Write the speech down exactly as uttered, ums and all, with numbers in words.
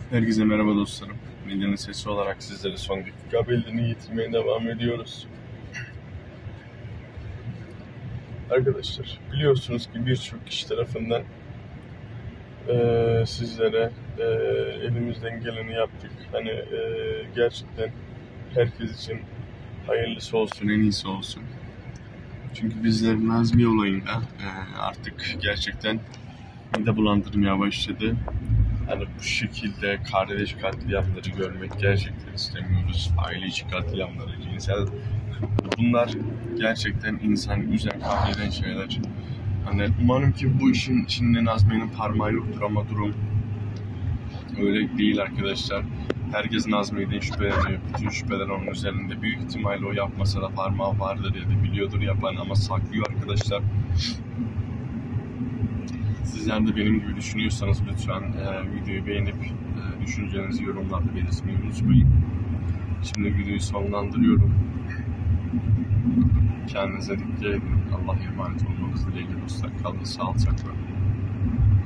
Herkese merhaba dostlarım. Medyanın sesi olarak sizlere son dakika bellerini getirmeye devam ediyoruz. Arkadaşlar biliyorsunuz ki birçok kişi tarafından e, sizlere e, elimizden geleni yaptık. Hani e, gerçekten herkes için hayırlısı olsun, en iyisi olsun. Çünkü bizler Nazmiye olayında e, artık gerçekten mide bulandırmaya başladı. Yani bu şekilde kardeş katliamları görmek gerçekten istemiyoruz. Aile içi katliamları, cinsel, bunlar gerçekten insanı üzen, kahreden şeyler. Hani umarım ki bu işin içinde Nazmiye'nin parmağı yoktur ama durum öyle değil arkadaşlar. Herkes Nazmiye'den şüpheleniyor. Bütün şüpheler onun üzerinde. Büyük ihtimalle o yapmasa da parmağı vardır ya da biliyordur yapan ama saklıyor arkadaşlar. Sizler de benim gibi düşünüyorsanız lütfen e, videoyu beğenip e, düşüncelerinizi yorumlarda belirtmeyi unutmayın. Şimdi videoyu sonlandırıyorum. Kendinize dikkat edin. Allah'a emanet olmanız dileğiyle dostlar. Kalın sağlıcakla.